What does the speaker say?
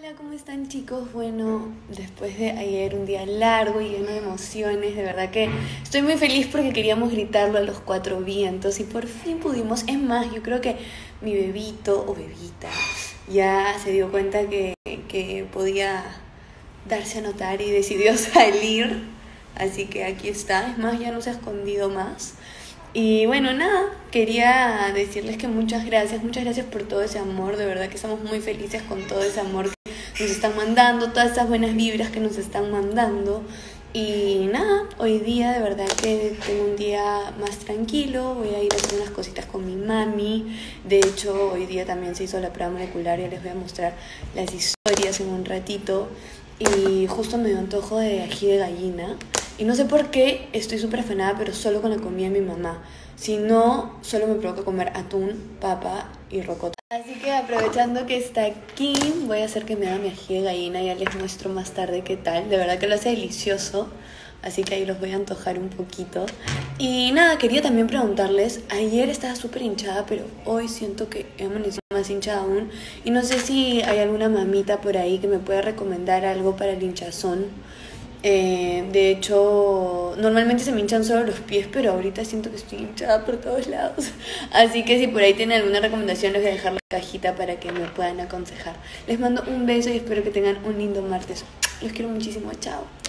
Hola, ¿cómo están chicos? Bueno, después de ayer un día largo y lleno de emociones, de verdad que estoy muy feliz porque queríamos gritarlo a los cuatro vientos y por fin pudimos. Es más, yo creo que mi bebito o bebita ya se dio cuenta que podía darse a notar y decidió salir, así que aquí está. Es más, ya no se ha escondido más. Y bueno, nada, quería decirles que muchas gracias por todo ese amor, de verdad que estamos muy felices con todo ese amor que nos están mandando, todas esas buenas vibras que nos están mandando. Y nada, hoy día de verdad que tengo un día más tranquilo, voy a ir a hacer unas cositas con mi mami. De hecho, hoy día también se hizo la prueba molecular y les voy a mostrar las historias en un ratito. Y justo me dio antojo de ají de gallina. Y no sé por qué estoy súper afanada, pero solo con la comida de mi mamá. Si no, solo me provoca comer atún, papa y rocota. Así que aprovechando que está aquí, voy a hacer que me haga mi ají de gallina. Ya les muestro más tarde qué tal. De verdad que lo hace delicioso. Así que ahí los voy a antojar un poquito. Y nada, quería también preguntarles. Ayer estaba súper hinchada, pero hoy siento que he amanecido más hinchada aún. Y no sé si hay alguna mamita por ahí que me pueda recomendar algo para el hinchazón. De hecho, normalmente se me hinchan solo los pies, pero ahorita siento que estoy hinchada por todos lados. Así que si por ahí tienen alguna recomendación, les voy a dejar la cajita para que me puedan aconsejar. Les mando un beso y espero que tengan un lindo martes. Los quiero muchísimo, chao.